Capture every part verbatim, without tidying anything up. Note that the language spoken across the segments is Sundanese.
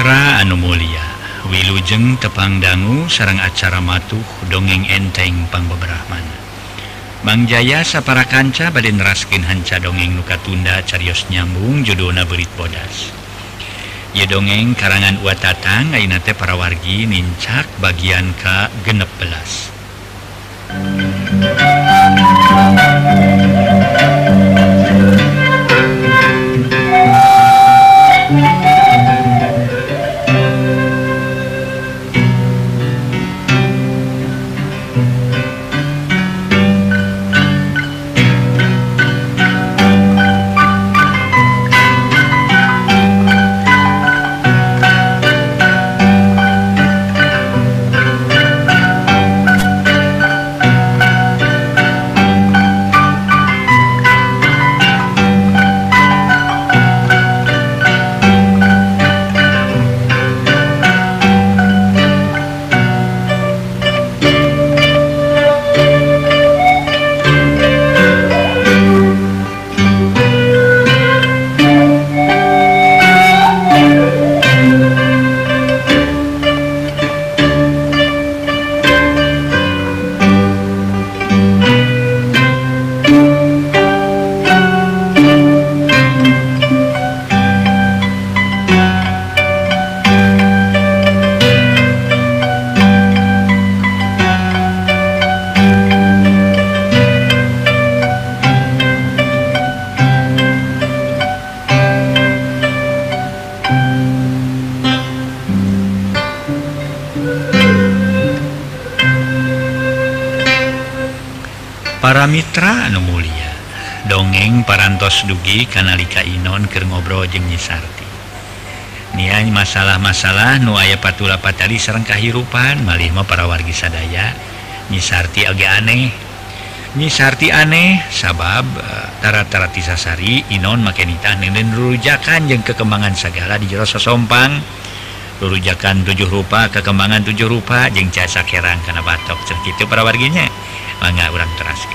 Mitra anu mulia wilujeng tepang dangu sareng acara matuh dongeng enteng pangbeberahman Mang Jaya sapara kanca bade neraskeun hanca dongeng nu katunda carios nyambung judulna Beurit Bodas. Ieu dongeng karangan Uwa Tatang ayeuna teh para wargi nincak bagian ka genep belas. Para mitra anu mulia, dongeng parantos dugi kanalika Inon keur ngobrol jeung Nyi Sarti. Nia masalah-masalah nu aya patula patali sareng kahirupan malih mah para wargi sadaya. Nyi Sarti age aneh. Nyi Sarti aneh sabab tara-tara ti sasari Inon make nitah neuneun rurujakan jeung kekembangan sagala di jero sosompang. Rurujakan tujuh rupa, kekembangan tujuh rupa jeung jasa kerang kana batok cenah kitu para warginya. Mangga urang teraskeun.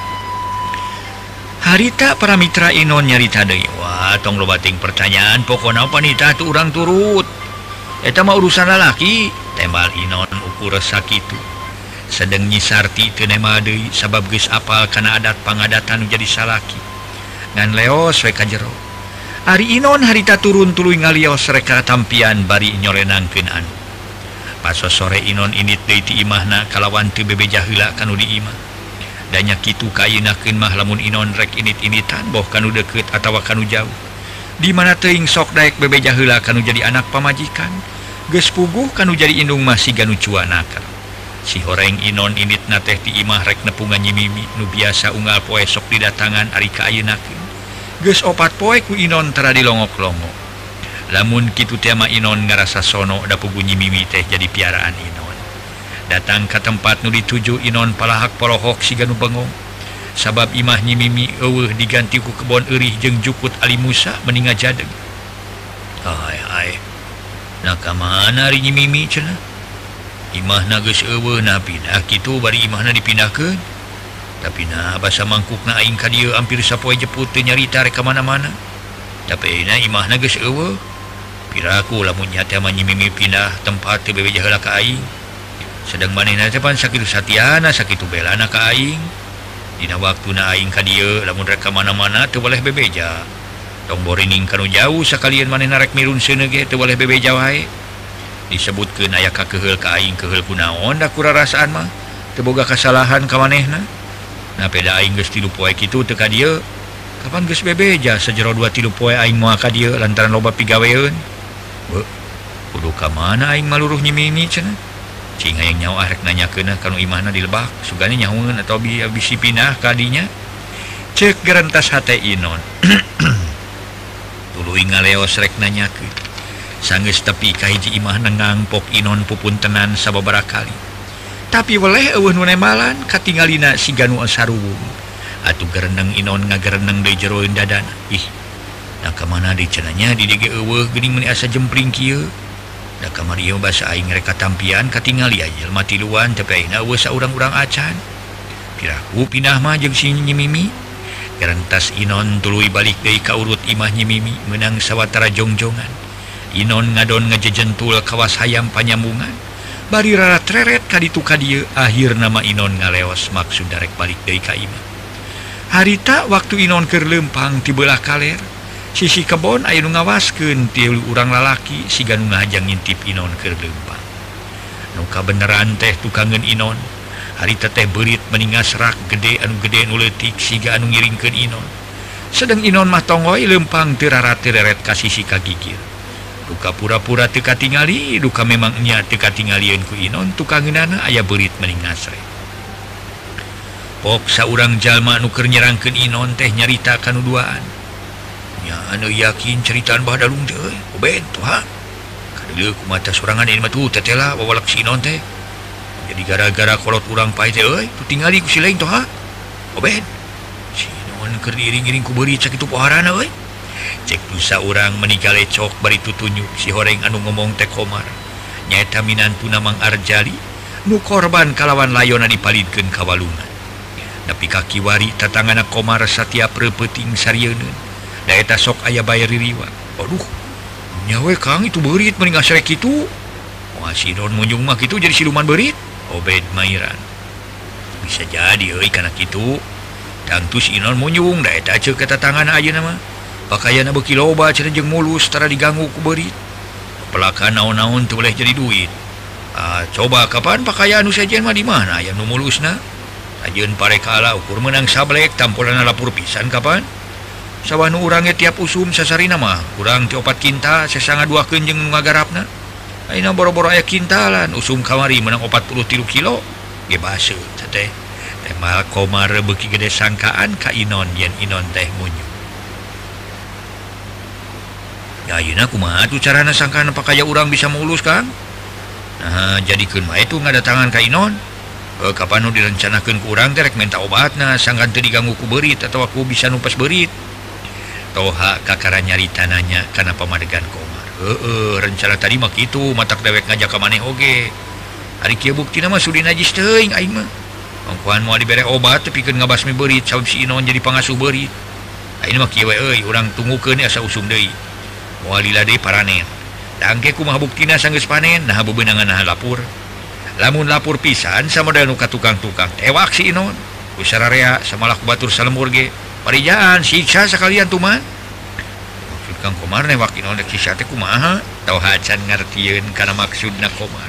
Harita para mitra Inon nyarita deui. Wah, tong loba ting pertanyaan pokona panitah tu urang turut. Eta mah urusan lalaki, tembal Inon ukur sakitu. Sedeng Nyi Sarti teu nema deui sabab geus apal kana adat pangadatan nu jadi salaki. Ngan leos we ka jero. Ari Inon harita turun tuluy ngalios rek tampian bari nyorenangkeun anu. Pas sore Inon indit deui ti imahna kalawan teu bebeja heula kanu di imah. Danya kitu kayeunakeun mah lamun Inon rek indit-inditan boh kanu deukeut atawa kanu jauh. Di mana teuing sok daek bebeja heula kanu jadi anak pamajikan. Geus puguh kanu jadi indung mah siga nu cuanaker. Si horeng Inon inditna teh ti imah rek nepungan Nyi Mimi nu biasa unggal poe sok didatangan ari kayeunakeun. Geus opat poe ku Inon tara dilongok-longok. Lamun kitu teh mah Inon ngarasa sono da pugu Nyi Mimi teh jadi piaraan Inon. Datang ke tempat nu dituju Inon palahak polohok siga nu bengong. Sabab imah Nyi Mimi eueuh diganti ku kebon eurih jeung jukut Ali Musa meninga jadeg. Hai hai. Na ka mana ari Nyi Mimi cenah? Imahna geus eueuh na pindah kitu bari imahna dipindahkeun. Tapi na basa mangkukna aing ka dieu hampir sapoe jeput teu nyarita rek ka mana-mana. Tapi na imahna geus eueuh. Piraku lamun nya teh Nyi Mimi pindah tempat teu bebeja heula ka aing. Sedang manehna teh pan sakitu satiana sakitu belana ka aing. Dina waktuna aing ka dieu lamun rek ka mana-mana teu boleh bebeja. Tong borining kanu jauh sakalian manehna rek mirun seuneu ge teu boleh bebeja wae. Disebutkeun aya kakeheul ka aing keheul kunaon da kurarasaan mah teu boga kasalahan ka manehna. Na peda aing geus tilu poe kitu teu ka dieu. Kapan geus bebeja sajero dua tilu poe aing moal ka dieu lantaran loba pigaweeun. Beuh, kudu ka mana aing maluruh Nyi Mimi cenah? Cing hayang nyawa rek nanyakeun kanu imahna di Lebak, sugana nyahoeun atawa bisi pindah ka dinya. Ceuk gerentas hate Inon. Tuluy ngaleos rek nanyakeun. Sanggeus tepi ka hiji imahna ngangpok Inon pupuntenan sababaraha kali. Tapi weleh eueuh nu nemalan katinggalina siga nu saruwung. Atuh gereneng Inon ngagereneng deui jero dadana. Ih, da ka mana deui cenanya di dieu eueuh geuning meuni asa jempling kieu. Da kamari ieu basa aing rek katampian katingali aya jelema tiluan tapi ayeuna eueuh saurang-urang acan. Piraku pindah mah jeung si Nyi Mimi. Gerentas Inon tuluy balik deui ka urut imah Nyi Mimi meunang sawatara jongjongan. Inon ngadon ngejejentul kawas hayam panyambungan bari rara treret kaditu kadieu akhir nama Inon ngaleos maksud darek balik deui ka imah. Harita waktu Inon keur leumpang ti beulah kaler sisi kebon aya nu ngawaskeun tilu urang lalaki siga nu ngajang ngintip Inon keur leumpang. Nu kabeneran teh tukangeun Inon harita teh beurit meningas rak gede anu gede nu leutik siga anu ngiringkeun Inon. Sedeng Inon mah tongoy leumpang teu rara tereret ka sisi kagigir. Duka pura-pura teu katingali, duka memang nya teu katingalieun ku Inon tukangeunana aya beurit meningas rek. Pok saurang jalma anu keur nyerangkeun Inon teh nyarita kanuduaan. Nya anu yakin ceritaan bah dalung teh euy, oben tuh ha. Kadeu kumaha sorangan ieu mah tuh tetela wawalak si Inon teh. Jadi gara-gara kolot urang pae teh euy, tu tingali ku si lain tuh ha. Oben. Si Inon keur diiring-iring ku beurit sakitu poharana euy. Cek dusa urang menikah lecok bari tutunjuk si horeng anu ngomong teh Komar nyaeta minantuna Mang Arjali nu korban kalawan layona dipalidkeun ka walungan. Nepi ka kiwari tatangana Komar satia preupeting sarieun da eta sok aya bayar ririwa. Aduh nyawe Kang itu beurit mending asrek kitu. Moal si Inon munjung mah kitu jadi siluman beurit. Obed Mairan. Bisa jadi euy kana kitu. Tangtu si Inon munjung da eta ceuk ka tatangana ayeuna mah. Pakaian beuki loba cenah jeung mulus tara diganggu ku beurit. Pelakan naon-naon teu boleh jadi duit. Ah, coba kapan pakaian nu sajen mah di mana aya nu mulusna? Ajeun parekala ukur meunang sablek tampolana lapur pisan kapan? Sawah nu urang tiap usum sasarina mah urang ti opat kintal sasangaduakeun jeung nu ngagarapna. Ayeuna boro-boro aya kintalan usum kamari meunang opat puluh tilu kilo ge baseuh teh. Temal Komar beuki gede sangkaan ka Inon yen Inon teh munjung. Ya ayeuna kumaha tuh carana sangkaan pakaya urang bisa mulus Kang? Nah, jadikeun mah itu ngadatangan ka Inon. Eh, kapan nu direncanakeun ku urang teh rek menta obatna sangkan teu diganggu ku beurit atawa ku bisa numpas beurit. Toha kakara nyarita nanya kana pamadegan Komar. Heeh, rencana tadi mah kitu matak dewek ngajak ka maneh oge. Ari kieu buktina mah sudi najis teuing aing mah. Mangkohan moal dibere obat teu pikeun ngabasmi beurit sabab si Inon jadi pangasuh beurit. Ayeuna mah kieu we euy urang tunggukeun asa usum deui. Moal lila deui paranen. Dangke kumaha buktina sanggeus panen nah bebeunangan nah lapur. Lamun lapur pisan samodal nu ka tukang-tukang tewak si Inon. Ku sararea samalah ku batur salembur ge. Parijaan siksa sakalian tuh mah. Maksud Kang Komar newak Inon rek siksa teh kumaha? Tau hacan ngartieun kana maksudna Komar.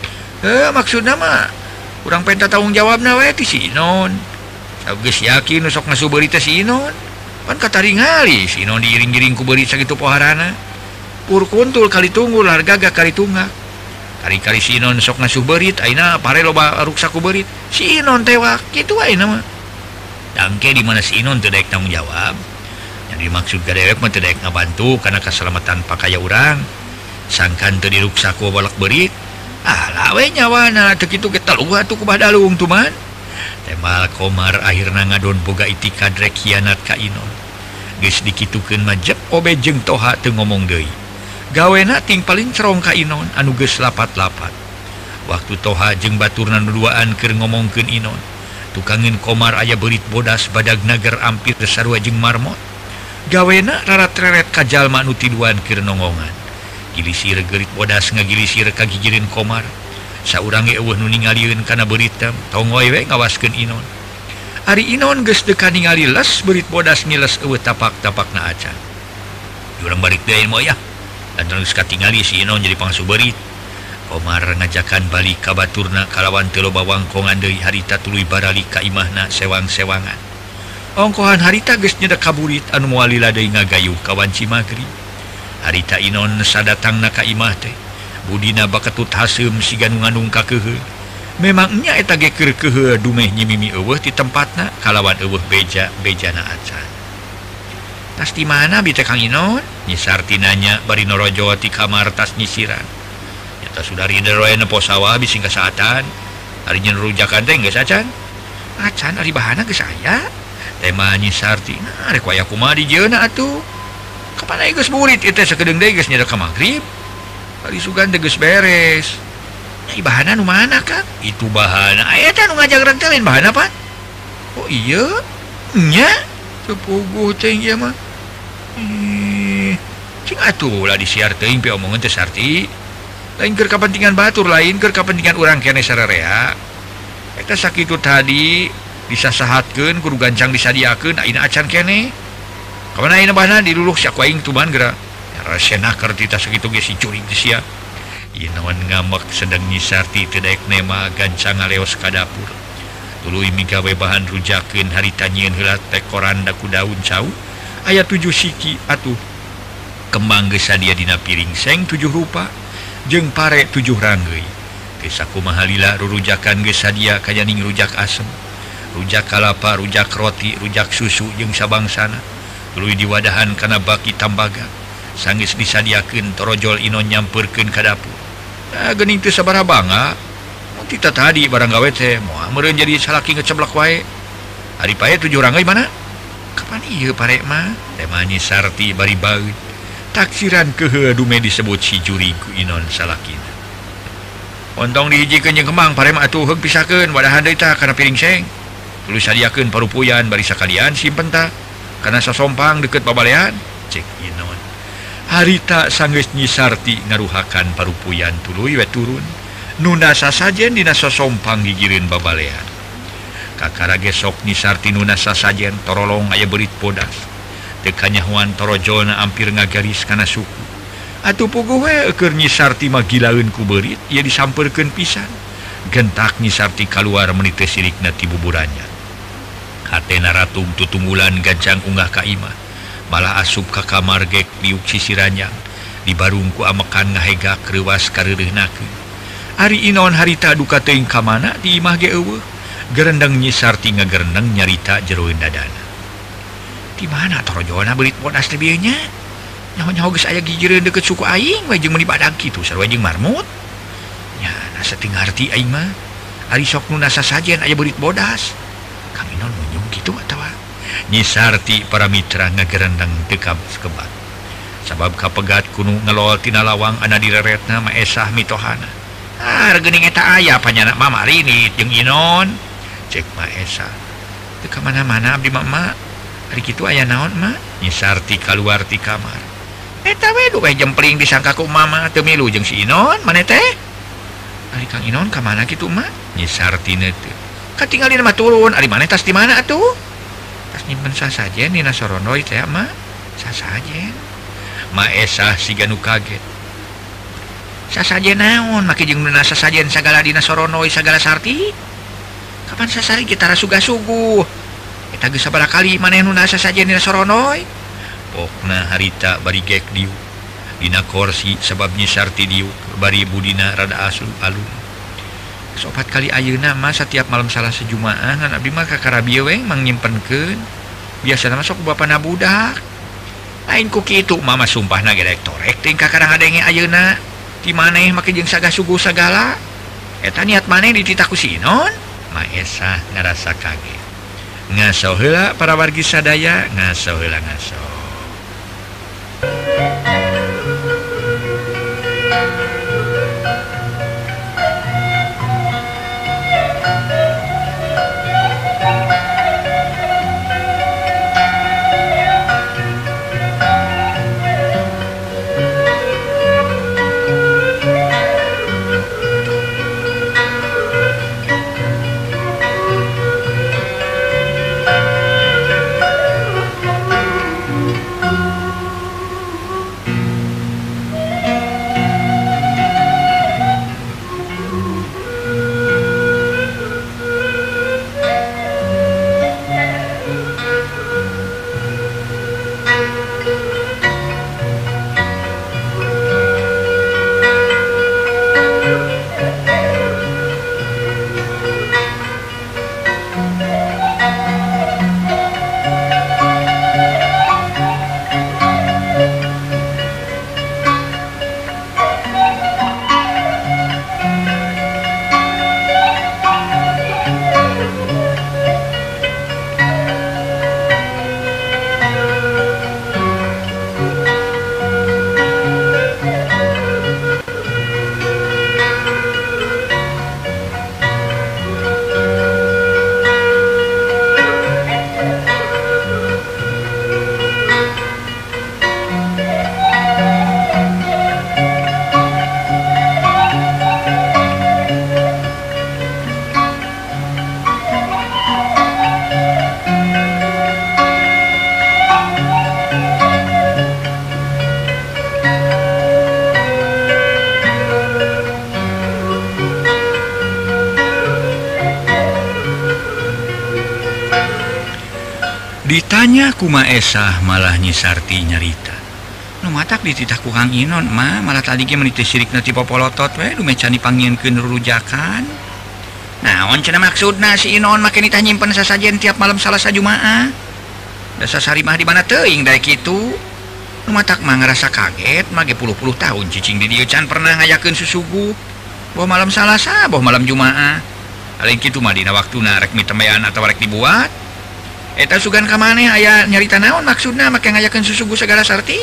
Eh maksudna mah urang penta tanggung jawabna we ti si Inon. Sabab geus yakin nu sok ngasuh beurit teh si Inon. Pan kataringali si Inon diiring-iring ku beurit sakitu poharana. Pur kuntul kali tunggul hargaga kali tunggak. Kali-kali si Inon sok ngasuh beurit ayeuna pare loba ruksa ku beurit. Si Inon tewak kitu ayeuna mah. Dangke di mana si Inon teu daek tanggung jawab. Yang dimaksud gadewek mah teu daek ngabantu kana kaselamatan pakaya urang. Sangkan teu diruksa ku balak beurit. Ah lawe nyawana teu kitu ge taluh atuh ku badalung tuh man. Temal Komar akhirna ngadon boga itikad rek hianat ka Inon. Geus dikitukeun mah jep obe jeung Toha teu ngomong deui. Gawena ting paling cerong ka Inon anu geus lapat-lapat. Waktu Toha jeung baturna nu duaan keur ngomongkeun Inon, tukangeun Komar aya beurit bodas badag nager ampir sarua jeung marmot. Gawena rarat-reret ka jalma nu tiduan keur nongongan. Gilisir geurit bodas ngagilisir ka gigireun Komar. Saurang ge eueuh nu ningalieun kana beurit teh tongoy we ngawaskeun Inon. Ari Inon geus teu ningali les beurit bodas ngiles eueuh tapak-tapakna acan. Urang balik deui moh ya. Lantaran geus katingali si Inon jadi pangasuh beurit. Komar ngajakan balik ka baturna kalawan teu loba wangkongan deui harita tuluy barali ka imahna sewang-sewangan. Ongkohan harita geus nyedek ka burit anu moal lila deui ngagayuh ka wanci magrib. Harita Inon sadatangna ka imah teh budina baketut haseum siga nu ngandung kakeuheul. Memang nya eta ge keur keuheul dumeh nyimimi eueuh ti tempatna kalawan eueuh beja-bejana acan. Tas di mana bi teh Kang Inon? Nyisar tinanya bari norojo ti kamar tas nyisiran. Nyata sudari deroe nepo sawah bising kasaatan. Ari nyen rujakan teh geus acan. Acan ari bahana geus aya. Tema nyisar ti nah rek waya kumaha di jeuna atuh. Kapan aya geus murid ieu teh sakedeung deui geus nyedek ka magrib. Kali sugan teh geus beres. Nya bahana nu mana Kang? Itu bahana aya teh nu ngajak rek teh lain bahana Pak. Oh iya? Nya sepuguh teh ieu mah. Eh, atuhlah disiar teuing pe omongan teh Sarti lain keur kapentingan batur lain keur kapentingan urang kene sararea eta sakitu tadi disasahatkeun kudu gancang disadiakeun ayeuna acan kene kamana ayeuna bahna diluluh sak aing tuman geura rasena keur tita sakitu ge si curig teh sia ieu naon ngamek sedeng Nyi Sarti teu daek nema gancang ngaleos ka dapur tuluy migawe bahan rujakeun harita nyieun heula teh koran da ku daun cau aya tujuh siki atuh kembang geus sadia dina piring seng tujuh rupa jeung pare tujuh ranggeuy teu sakumaha lila rurujakan geus sadia kajaning rujak asem rujak kalapa rujak roti rujak susu jeung sabangsana tuluy diwadahan kana baki tambaga sanggeus disadiakeun torojol Inon nyampeurkeun ka dapur nah geuning teu sabaraha bangga mun tita tadi barang gawe teh moal meureun jadi salaki ngeceblak wae ari pae tujuh ranggeuy mana kapan ieu pare mah teh mah Nyi Sarti bari baeud taksiran kehe dume disebut si juri ku Inon salakina ontong dihijikeun jeung kembang pare mah atuh heug pisahkeun wadahan deui tah kana piring seng tuluy sadiakeun parupuyan bari sakalian simpen tah kana sasompang deukeut babalean cek Inon harita sanggeus Nyi Sarti ngaruhakan parupuyan tuluy we turun nuna sasajen dina sasompang gigireun babalean kakara gesok Nyi Sarti nuna sasajen torolong aya beurit bodas kanyahuan torojolna ampir ngagaris kana suku atuh puguh we keur Nyi Sarti mah gilaeun ku beurit ieu disampeurkeun pisan gentak Nyi Sarti kaluar meuni teh sirikna ti buburannya hatena ratung tutunggulan gancang unggah ka imah malah asup ka kamar gek liuk sisiranjang di barung ku amekan ngahegak reuwas kareureuhnakeun ari Inon harita duka teuing ka mana di imah ge eueuh gerendeng Nyi Sarti ngagerendeng nyarita jeroeun dadana di mana torojolna beurit bodas teh bieu nya nyaho-nyaho geus aya gigireun deukeut suku aing we jeung meuni badag kitu sarua jeung marmut nya nasa teu ngarti aing mah ari sok nu nasa sajen aya beurit bodas kang Inon munjung kitu atawa Nyi Sarti para mitra ngagerendeng teu kebak sabab kapegat kuno ngelol tina lawang ana direretna maesah mitohana ah geuning eta aya panyana mama rinit jeung Inon cek maesah teu ka mana-mana abdi mama hari kitu aya naon mah Nyi Sarti kaluar ti kamar eta we duwe jempling disangka ku mama teu milu jeung si Inon maneh teh ari Kang Inon ka mana kitu mah Nyi Sarti teu katinggalin mah turun ari maneh tas di mana atuh tas nyimpen sasajen dina soronoy teh mah sasajen maesah siga nu kaget sasajen naon make jeung dina sasajen sagala dina soronoy sagala Sarti kapan sasari kita rasuga-suguh eta geus sabaraha kali maneh nu nasa sajen dina soronoy pokna harita bari gek diuk dina kursi sabab Nyi Sarti diuk bari budina rada asu alun sopat kali ayeuna mah setiap malam salah sejumaah ngan abdi mah ka karabieu we mang nyimpenkeun biasana mah sok bapana budak lain ku kitu mama sumpahna ge daek torek teuing ka kadang-kadang ayeuna ti maneh make jeung sagah suguh sagala eta niat maneh dititah ku si Inon maesah ngarasa kaget ngaso heula para wargi sadaya ngaso heula ngaso Ditanya kumaesah malah Nyi Sarti nyarita. Nu matak dititah ku Kang Inon mah malah tadi ge meniti sirik na ti popolotot we nu mecan dipanggieunkeun rujakan. Naon cenah maksudna si Inon make ditah nyimpen sasajen tiap malam Salasa Jumaah. Da sasarimah di mana teuing daek kitu. Nu matak mah ngarasa kaget mah ge puluh-puluh tahun cicing di dieu can pernah ngayakeun susuguh. Boh malam Salasa, boh malam Jumaah. Aleung kitu mah dina waktuna rek mitemean atawa rek dibuat. Eta sugan ka maneh aya nyarita naon maksudna make ngayakeun susuguh segala Sarti?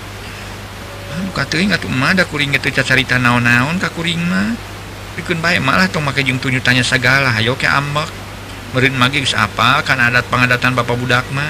Anu kateuing atuh mah da kuring teu carita naon-naon ka kuring mah. Pikeun bae malah tong make jeung tunyu tanya sagala hayo ke ambek. Meureun mah geus apal kana adat pangadatan bapa budak mah.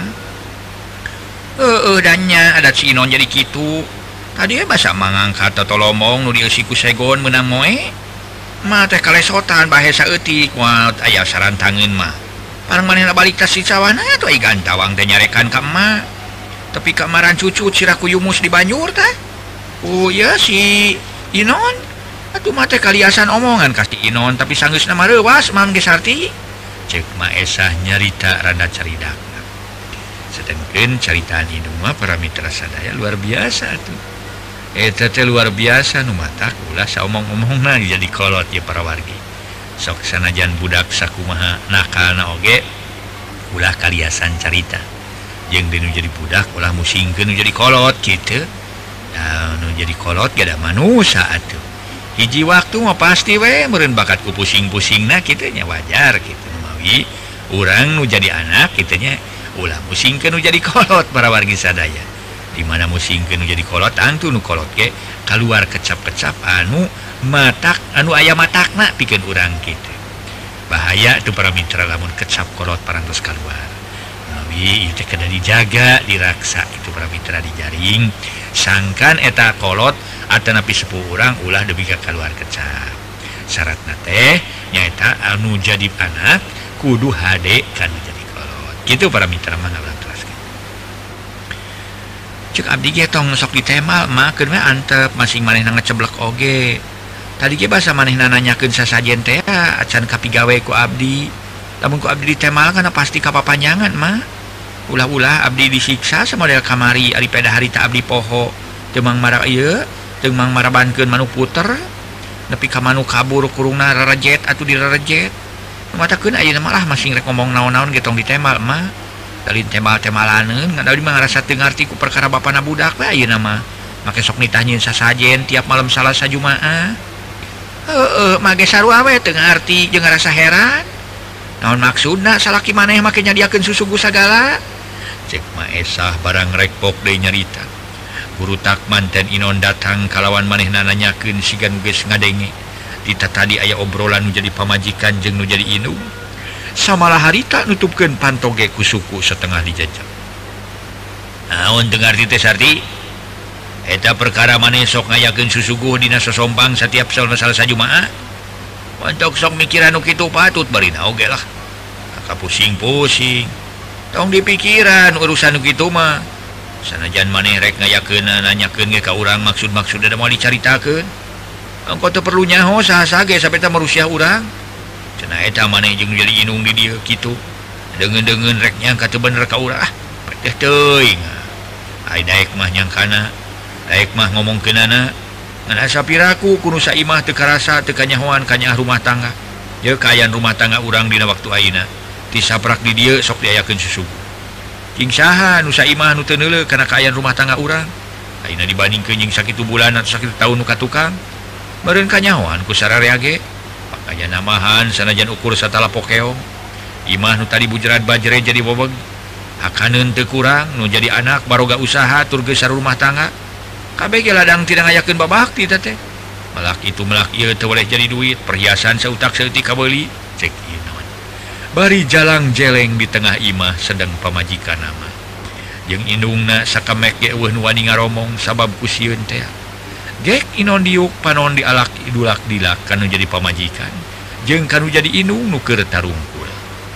Heeh dan nya adat si Inon jadi kitu. Tadi basa mangangkat tolomong nu dieusi ku segon meunang moe. Mah teh kalesotan bahe saeutik moal aya sarantangeun mah. Parang manehna balik tas si cawana atuh ai gantawang teh nyarekan ka emak. Tapi ka maran cucut siraku yumus di banjur teh. Oh iya si Inon. Atuh mah teh kaliasan omongan ka si Inon tapi sanggeusna mah reuwas Mam ge Sarti. Ceuk Maesah nyarita rada caridak. Sedengkeun caritaan ieu mah para mitra sadaya luar biasa atuh. Eta teh luar biasa nu matak ulah saomong-omongna jadi kolot ye para wargi. Sok sanajan budak sakumaha nakalna oge ulah kaliasan carita jeung dinu jadi budak ulah musingkeun nu jadi kolot kitu. Nah, nu jadi kolot gada manusia atuh hiji waktu mah pasti we meureun bakat ku pusing-pusingna kitu nya wajar kitu mawi urang nu jadi anak kitu nya ulah musingkeun nu jadi kolot para wargi sadaya. Di mana musingkeun nu jadi kolot antu nu kolot ge kaluar kecap-kecap anu matak anu aya matakna pikeun urang kitu. Bahaya tuh para mitra lamun kecap kolot parantos kaluar. Nabi ieu teh kada dijaga, diraksa itu para mitra dijaring. Sangkan eta kolot atanapi sepuh urang ulah deui ka kaluar kecap. Syaratna teh nyaeta anu jadi anak kudu hade kanu jadi kolot. Kitu para mitra mah ngalantaraskeun. Cek abdi ge tong sok ditemal mah keun we antep masing manehna ngeceblek oge. Tadi ge basa manehna nanyakeun sasajen teh acan kapigawe ku abdi. Lamun ku abdi ditemal kana pasti kapapanjangan mah. Ulah-ulah abdi disiksa samodel kamari ari peda harita abdi poho. Teu mang mara ieu, teu mang marabankeun manu puter. Nepi ka manu kabur kurungna rarejet atuh dirarejet. Matakeun ayeuna malah masing rek ngomong naon-naon ge tong ditemal mah. Dalin temal-temalaneun ngadawi mah ngarasa teu ngarti ku perkara bapana budak we ayeuna mah. Make sok nitanyeun sasajen tiap malam Salasa Jumaah. Heeh, mage sarua we teu ngarti jeung ngarasa heran. Naon maksudna salaki maneh make nyadiakeun susuguh sagala? Cek Maesah barang rek pok deui nyarita. Guru Takman ten Inon datang kalawan manehna nanyakeun sigan geus ngadenge. Dita tadi aya obrolan nu jadi pamajikan jeung nu jadi indung. Samalah harita nutupkeun pantoge ku suku setengah dijajak. Naon teu ngarti teh Sarti? Eta perkara maneh sok ngayakeun susuguh dina sosompang setiap Salasa Jumaah. Mantok sok mikiran nu kitu patut barina oge lah. Kaka pusing-pusing. Tong dipikiran urusan nu kitu mah. Sanajan maneh rek ngayakeun nanyakeun ge ka urang maksud-maksudna da moal dicaritakeun. Engko teu perlu nyaho saha-saha ge sampai teh marusia urang. Cenah eta maneh jeung jadi inung di dieu kitu. Deungeun-deungeun rek nyangka teu bener ka urang. Ah, teh teuing. Ai daek mah nyangkana daek mah ngomongkeunana ngan asa piraku kudu saimah teu karasa teu kanyahoan ka nyaah rumah tangga. Ye kaayaan rumah tangga urang dina waktu ayeuna tisaprak di dieu sok diayakeun susuguh. Cing saha nu saimah nu teu neuleuk kana kaayaan rumah tangga urang. Ayeuna dibandingkeun jeung sakitu bulan atau sakitu taun nu katukang. Meureun kanyahoan ku sararea ge. Pakaya namahan sanajan ukur satala pokeong. Imah nu tadi bujrat bajre jadi bobeg. Akaneun teu kurang nu jadi anak baroga usaha tur geus sarumah tangga. Kabeh ge ladang tidak ngayakeun babakti teh teh. Malak itu melak ieu teu boleh jadi duit, perhiasan sautak saeutik kabeuli, cek Inon. Bari jalang jeleng di tengah imah sedang pamajikan nama. Jeung indungna sakamek ge eueuh nu wani ngaromong sabab ku sieun teh. Gek Inon diuk panon dialak idulak dilak kanu jadi pamajikan, jeung kanu jadi indung nu keur tarungkul.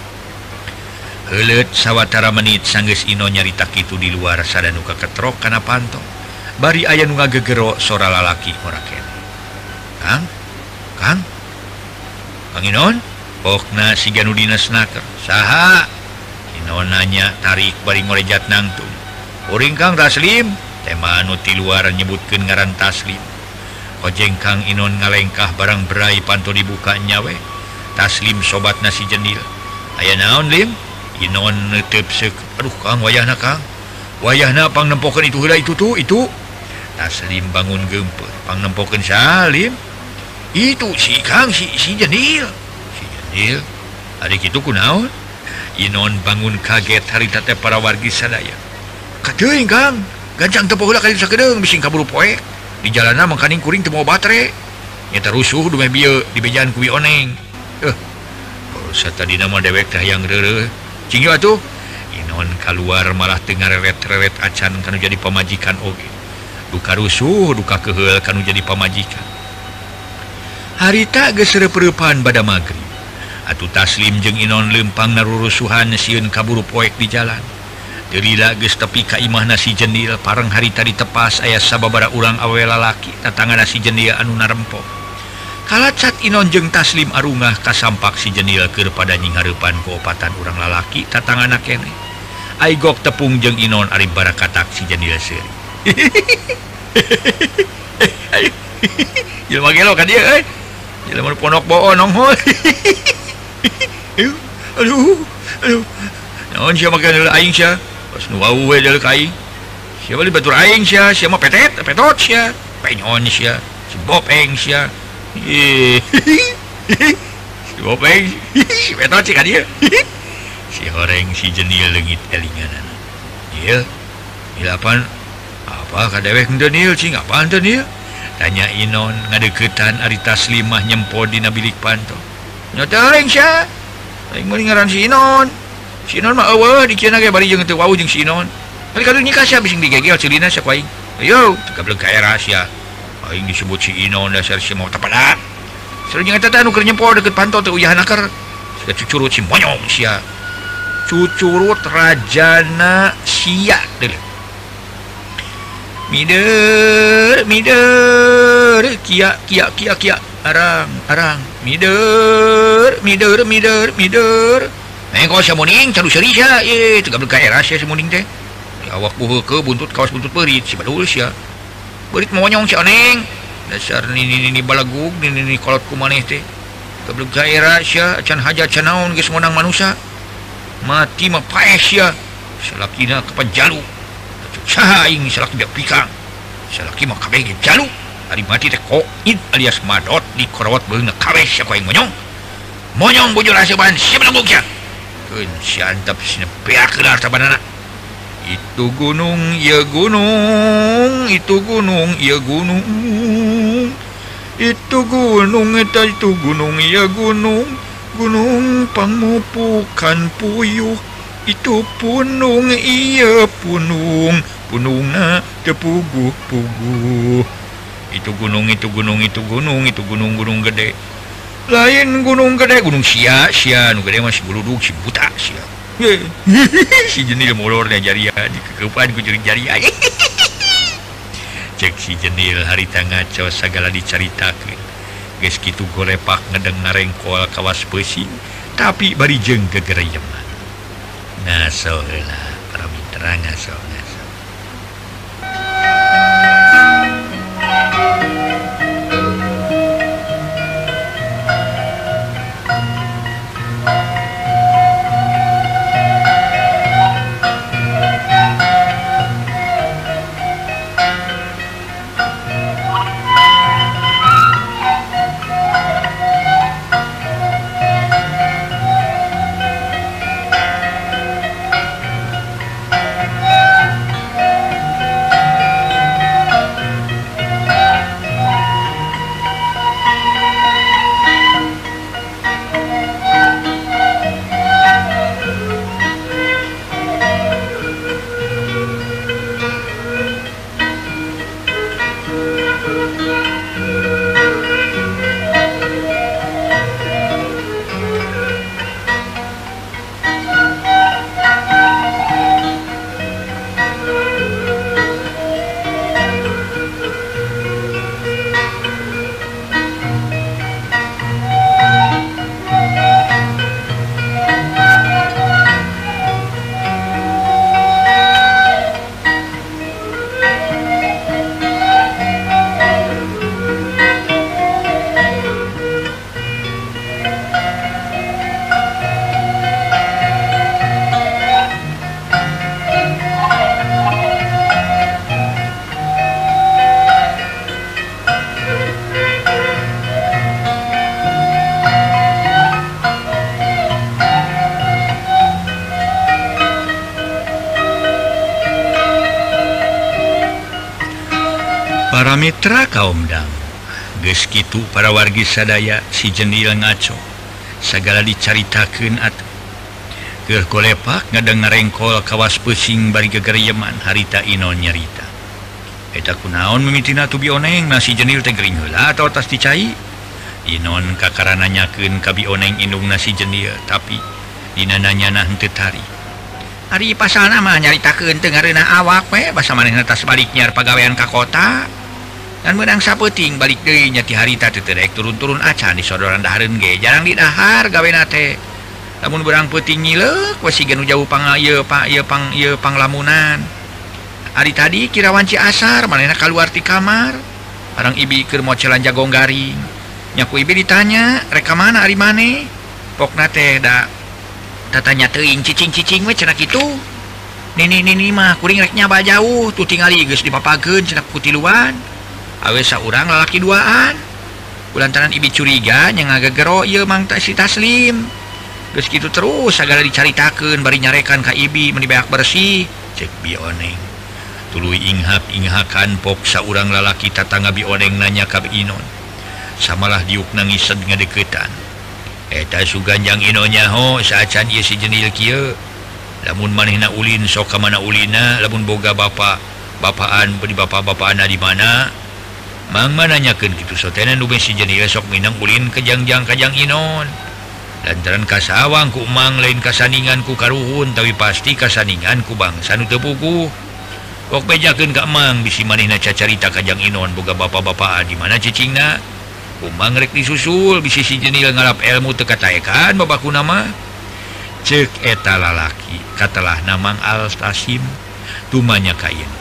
Heuleut sawatara menit sanggeus Inon nyarita kitu di luar sadanu kaketrok kana panto. Bari aya nu ngagegero sora lalaki ora keneh. Kang? Kang? Kang Inon? Pokna siga nu dina snaker. Saha? nanya tarik bari ngorejat nangtung uring Kang Taslim tema anu ti luar nyebutkeun ngaran Taslim ojeng Kang Inon ngalengkah barang berai panto dibukanya we Taslim sobat nasi jenil aya naon Lim Inon neuteup seuk aduh Kang wayahna Kang wayahna pangnempokeun itu heula itu tuh itu Taslim bangun geumpeur pangnempokeun Salim itu si Kang si si jenil si jenil ari kitu kunaon Inon bangun kaget harita teh para wargi sadaya kateuing Kang gancang teu heula ka sakedeung bising kaburu poek di jalanna mangkaning kuring teu mau batre nyata rusuh dumeh bieu di bejaan kuwi oneng eh bangsa tadina mah dewek teh yang reureuh cing ieu atuh Inon kaluar malah teu ngareret-reret acan kanu jadi pamajikan oge duka rusuh duka keheul kanu jadi pamajikan harita geus reup-reupan bada magrib atuh Taslim jeung Inon lempang narurusuhan sieun kaburu poek di jalan Derila geus tepi ka imahna si Jendil pareng harita ditepas aya sababaraha urang awewe lalaki tatangana si Jendil anu narempok kalacat Inon jeung Taslim arungah kasampak si Jendil keur pada nyinghareupan ku opatan urang lalaki tatangana keneh aigok tepung jeung Inon ari barakatak si Jendil seuri jelema gelo ka dieu euy jelema pondok boon nonghoy aduh aduh naon sia make aing sia pas nu wau we deuleu ka aing sia bali batur aing sia sia mah petet petot sia penyon sia si bopeng sia si bopeng si petot si ka dieu si horeng si Jenil leungit elinganan ieu ilapan apa ka dewek henteu nieu cing apaan teh nieu tanya Inon ngadeuketan ari Taslim mah nyempo dina bilik panto nya teh aing sia aing meuli ngaran si Inon si Inon mah eueuh dicieuna ge bari jeung teu wau jeung si Inon ari kadu nikah sia bising digegel ceulina sia ku aing ayo gableng ka era sia aing disebut si Inon dasar si mau tapada sareng eta teh anu keur nyempo deukeut panto teh uyahan akar sia cucurut si monyong sia cucurut rajana sia deuleu mider mider kia kia kia kia arang arang mider mider mider mider engko sia muning caru seuri sia ye teu gableng ka era sia muning teh awak buheuh ke buntut kaos buntut beurit si badul sia beurit monyong sia oneng dasar nini nini balagug nini nini kolot ku maneh teh gableng ka era sia can haja can naon geus monang manusia mati mah paeh sia salakina kapanjalu saha aing salaki biak pikang salaki mah kabeh jalu ari mati teh koid alias madot di korowot beungeuna kabeh sia ku aing monyong monyong bujur aseban sia belenggu sia keun sia antep sina beakeun harta banana itu gunung ya gunung itu gunung ya gunung itu gunung eta itu gunung ya gunung gunung pamupukan puyuh itu punung iya punung punungna tepuguh-puguh itu gunung itu gunung itu gunung itu gunung-gunung gede lain gunung gede gunung sia sia nu gede masih buludug si buta sia si Jenil molornya jaria dikekeupan ku jeung jaria cek si Jenil harita ngaco sagala dicaritakeun geus kitu golepak ngedengar rengkol kawas peusing tapi bari jeung gegereyeman ngaso heula para mitra ngaso ngaso Mitra kaumdang geus kitu para wargi sadaya si Jenil ngaco sagala dicaritakeun atuh keur kolepak ngadengarengkol kawas pesing bari gegeryeman harita Inon nyarita eta kunaon mimitina tu bioneng nasi Jenil teh gering heula atawa tas dicai Inon kakara nanyakeun ka bioneng indung nasi Jenil tapi dina nanyana henteu tari ari pasalna mah nyaritakeun teu ngareunah awak we basa manehna tas balik nyar pagawean ka kota dan menang sapeuting balik deui nya ti harita teu rek turun-turun acan di sodoran dahareun ge jarang di dahar gawena teh lamun berang peuting ngileuk we siga nu jauh pang ieu pak ieu pang ieu panglamunan ari tadi kira wanci asar manehna kaluar ti kamar barang ibi keur mocelan jagong garing nya ku ibi ditanya rek ka mana ari maneh pokna teh da tatanya teuing cicing-cicing we cenah kitu nini nini mah kuring rek nyaba jauh tuh tingali geus dipapageun cenah ku tiluan awe saurang lalaki duaan kulantaran ibi curiga nya ngagegero ieu mang si Taslim geus kitu terus sagala dicaritakeun bari nyarekan ka ibi mun dibeak bersih cek bioneng tuluy inghak-inghakan pok saurang lalaki tatangga bioneng nanya ka Inon samalah diuk nangised ngadeuketan eta suganjang Inon nyaho saacan ieu si Jenil kieu lamun manehna ulin sok ka mana ulina lamun boga bapa bapaan beri bapa-bapaana di mana mang nanyakeun kitu sotena nu si Jenil sok minang ulin ke jangjang-kajang Inon lantaran kasawang ku mang lain kasaningan ku karuhun tapi pasti kasaningan ku bangsa nu teu puguh kok bejakeun ka mang bisi manehna cacarita kajang Inon boga bapa-bapaan di mana cicingna ku mang rek disusul bisi si Jenil ngalap ilmu teu kataekan babakuna mah ceuk eta lalaki katelah namang Al-Tasim tumanya kain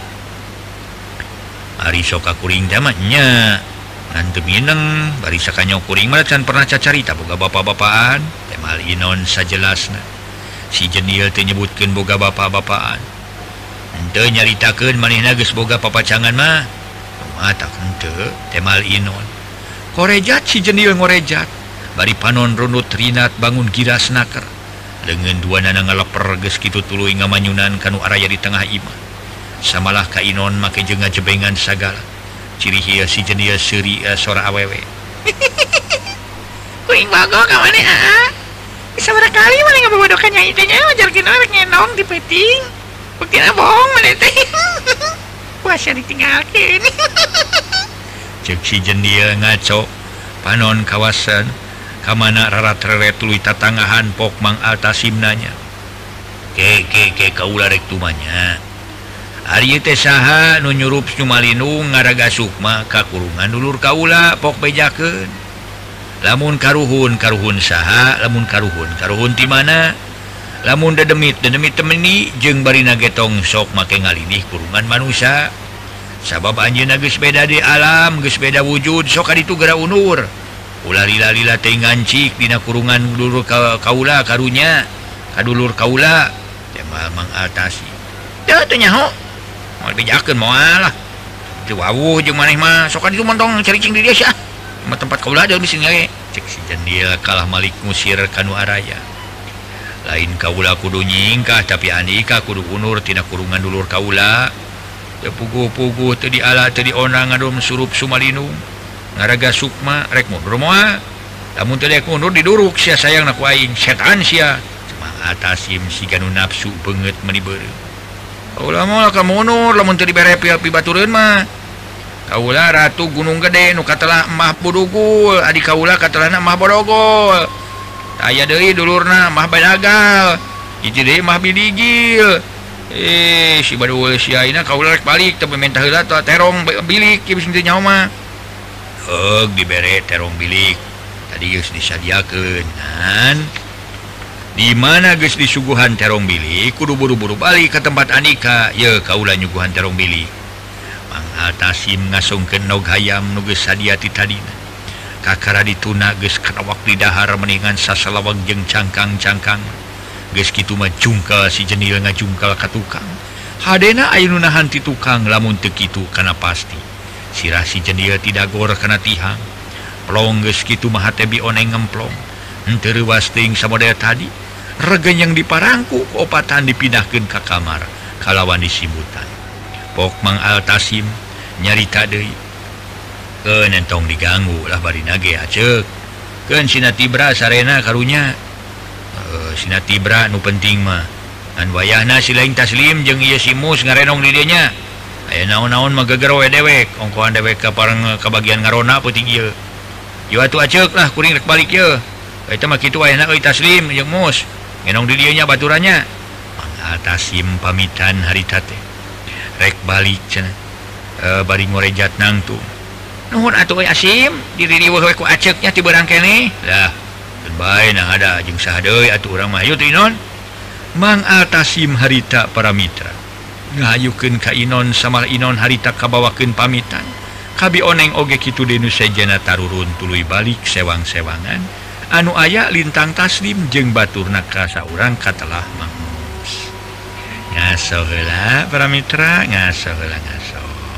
ari sok kuring damanya ngan teu mineng bari sakanyok kuring mah can pernah cacarita boga bapa-bapaan temal Inon sajelasna si Jenil teu nyebutkeun boga bapa-bapaan henteu nyaritakeun manehna geus boga papacangan mah mata henteu temal Inon korejat si Jenil ngorejat bari panon runut rinat bangun giras naker leungeun duana ngaleper geus kitu tuluy ngamanyunan kanu araya di tengah imah samalah ka Inon make jeung ngajebengan sagala ciri ieu si Jenil seuri sora awewe kuing bago ka maneh ah sabaraha kali maneh ngabobodokan nyai teh nya ajarkeun rek ngendong di peuting buktina bohong maneh teh kuasa ditinggalkeun ceuk si Jenil ngaco panon kawasan ka mana rarat-reret tuluy tatanggahan pok Mang Al-Tasim nanya ke ke ke kaula rek tumanya ari teh saha nu nyurup Sumalinu ngaraga sukma ka kurungan dulur kaula pok bejakeun lamun karuhun karuhun saha lamun karuhun karuhun ti mana lamun dedemit dedemit temeni jeung barina getong sok make ngalinih kurungan manusia sabab anjeunna geus beda di alam geus beda wujud sok kaditu gara unur ulah lila-lila teh ngancik dina kurungan dulur ka, kaula karunya kadulur kaula tema Mang Al-Tasim teu teu nyaho mau bejakeun moal lah teu wawuh jeung maneh mah sok kaditu montong caricing di dia sia mah tempat kaula ada di sini ge cek si Jenil kalah malik ngusir kanu araya lain kaula kudu nyingkah tapi andika kudu unur tina kurungan dulur kaula teu puguh-puguh teu diala teu dionang ngadom surup Sumalinu ngaraga sukma rek mundur moal lamun teu rek mundur diduruk sia sayangna ku aing setan sia Mang Al-Tasim siga nu nafsu beungeut meuni beureum kaula moal ka mundur lamun teu dibere pi batureun mah kaula ratu gunung gede nu katelah emah budugul adik kaula katelahna emah bodogol aya deui dulurna emah badagal hiji deui emah bidigil eh si badul si ayeuna kaula rek balik teu mentah heula terong bilik kieu teu nyaho mah heug dibere terong bilik tadi geus disadiakeun kan di mana geus disuguhan terong bilik kudu buru-buru balik ke tempat Andika ye kaula nyuguhan terong bilik Mang Al-Tasim ngasungkeun nog hayam nu geus sadia ti tadina kakara dituna geus karawak di dahar meningan sasalawag jeung cangkang-cangkang geus kitu mah jungkel si Jenil ngajungkel ka tukang hadena aya nu nahan ti tukang lamun teu kitu kana pasti sirah si Jenil tidak gor kana tihang plong geus kitu mah hate bioneng ngemplong henteu reuas teuing samodel tadi regen yang diparangku opatan dipindahkeun ka kamar kalawan disimbutan pok Mang Al-Tasim nyarita deui ke nentong diganggu lah bari nage acek kan Sina Tibra sarena karunya uh, Sina Tibra nu penting mah an wayahna si lain taslim jeung ieu si Mus ngarenong di dieu nya aya naon-naon mah geger we dewek ongkoan dewek ka parang ka bagian ngarona peuting ieu ieu atuh acek lah kuring rek balik ieu eta mah kitu wayahna euy taslim jeung Mus ngenong di dieu nya baturannya mangga Taslim pamitan harita teh rek balik cenah uh, bari ngorejat nangtung nuhun atuh euy Asim diririweuh we ku aceknya ti beurang keneh lah teu bae nah ada jeung saha deui atuh urang mah hayu teh Inon Mang Tasim harita para mitra ngayukeun ka Inon samala Inon harita kabawakeun pamitan kabi oneng oge kitu deui sejana tarurun tuluy balik sewang-sewangan anu aya lintang Taslim jeung baturna ka saurang katelah Mang Mus ngaso heula para mitra ngaso heula ngaso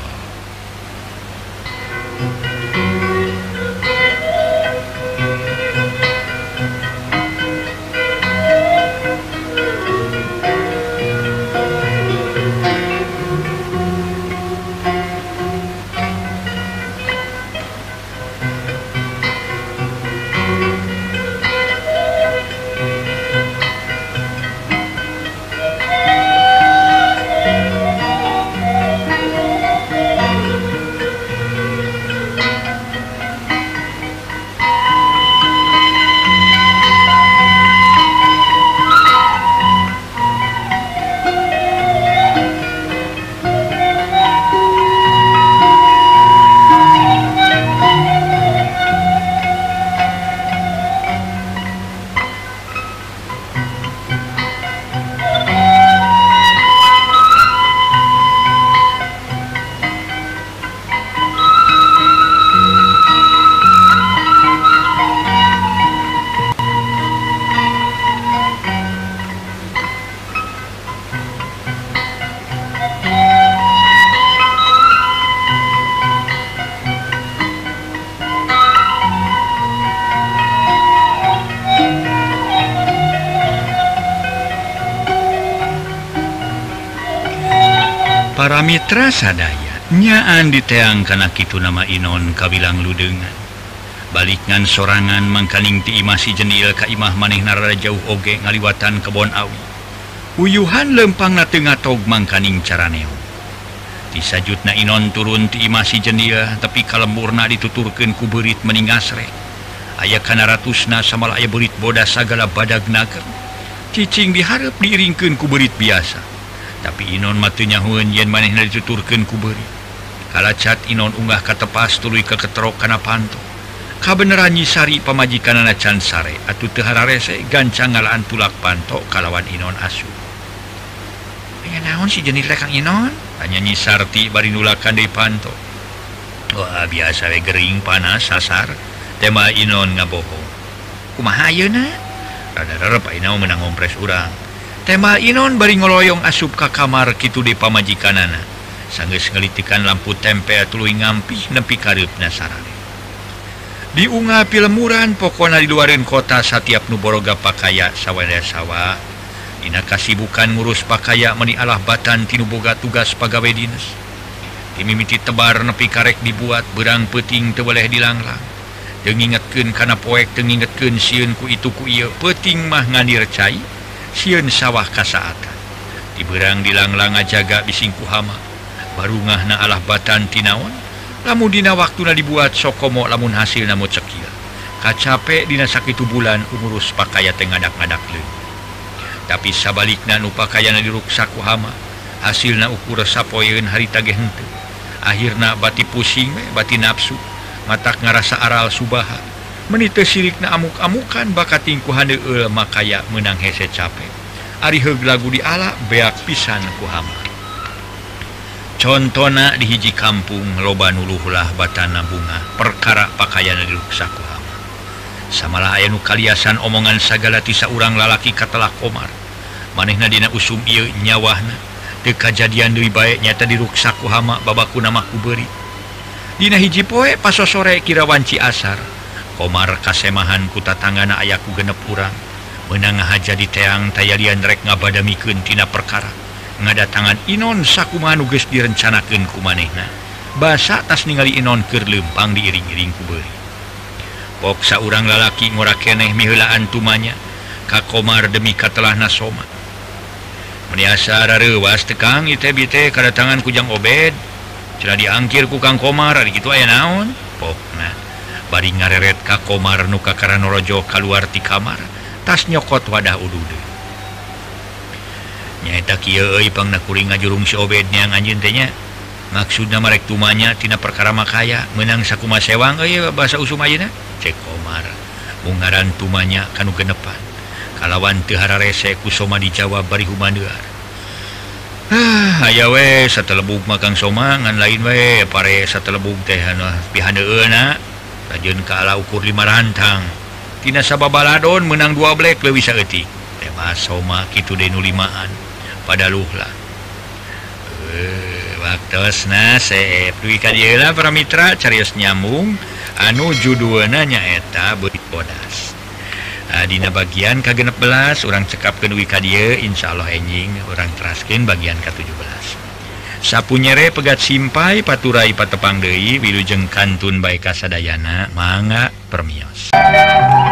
para mitra sadaya nyaan diteang kana kitu nama Inon kabilang ludengan balik ngan sorangan mangkaning ti imah si Jenil ka imah manehna rada jauh oge ngaliwatan kebon awi uyuhan lempangna teu ngatog mangkaning caraneo ti sajutna Inon turun ti imah si Jenil tapi kalemburna dituturkeun ku beurit meni ngasre aya kana ratusna samala aya beurit bodas sagala badag nager cicing dihareup diiringkeun ku beurit biasa tapi Inon matu nyahueun yen manehna dituturkeun ku beurit kalacat Inon unggah ka tepas tuluy ka keterok kana panto kabeneran nyisari pamajikanana can sare atuh teu hararese gancang ngalaan tulak panto kalawan Inon asup aya naon si Jenil Kang Inon tanya nyisarti bari nulakan deui panto wah biasa we gering panas sasar tema Inon ngabohong kumaha ayeuna rada rerep ayeuna meunang ngompres urang tema Inon bari ngoloyong asup ka kamar kitu di pamajikanana sanggeus ngelitikan lampu tempe tuluy ngampih nepi kareupna sarare diunggah pilemuran pokona di luareun kota satiap nu boroga pakaya sawadaya sawa dina kasibukan ngurus pakaya meni alah batan tinu boga tugas pagawe dinas ti mimiti tebar nepi karek dibuat beurang peuting teu boleh dilanglang teu ngingetkeun kana poek teu ngingetkeun sieun ku itu ku ieu peuting mah ngandir cai sieun sawah kasaatan di beurang dilanglang ajaga bising ku hama barungahna alah batan tinaon lamun dina waktuna dibuat sokomo lamun hasilna mo cekil kacape dina sakitu bulan ngurus pakaya teh ngadak-ngadak leung tapi sabalikna nu pakayana diruksak ku hama hasilna ukur sapoeun harita ge henteu akhirna bati pusing we bati nafsu matak ngarasa aral subaha meni teu sirikna amuk-amukan bakating ku handeul makaya meunang hese capek ari heug lagu diala beak pisan ku hama contona di hiji kampung loba nuluhlah batana bunga perkara pakayana diruksak ku hama samala aya nu kaliasan omongan sagala ti saurang lalaki katelah Komar manehna dina usum ieu nyawahna teu kajadian deui bae nyata diruksak ku hama babakuna mah ku beurit dina hiji poe pasosore kirawanci asar Komar kasemahan ku tatanggana aya ku genep urang meunang ngahaja di teang tayalian rek ngabadamikeun tina perkara ngadatangan Inon sakumaha nu geus direncanakeun ku manehna basa tas ningali Inon keur lempang diiring-iring ku beuri. Pok saurang lalaki ngorakeneh miheulaan tumanya ka Komar demi katelahna Soma. Meniasa rareuwas tekang ite bite kadatangan kujang Obed, cenah diangkir ku Kang Komar ari kitu aya naon? Pokna bari ngareret ka Komar nu kakaranorojo kaluar ti kamar, tas nyokot wadah udude. Nyaeta kieu euy pangna kuring ngajurung si Obed nya anjeun teh nya. Maksudna marek tumanya tina perkara makaya menang sakumaha sewang euy bahasa usum ayeuna. Cek Komar mungaran tumanya kanu genepan kalawan teu hararese ku Soma dijawab bari humandear. Ah aya we satelebug makang Soma ngan lain we pare satelebug teh anu pihandeueuna rajeun ka ala ukur lima rantang tina sababaladon menang dua blek leuwih saeutik teh mah Soma kitu deui nu limaan padaluh lah. Eh waktosna seep duwi ka dieu lah para mitra carios nyambung anu judulna nyaeta Beurit Bodas. Dina bagian ka genep belas urang cekapkeun duwi ka dieu insyaallah enjing urang teraskeun bagian ka tujuh belas. Sapunyere pegat simpai paturai patepang deui wilujeng kantun bae kasadayana mangga permios.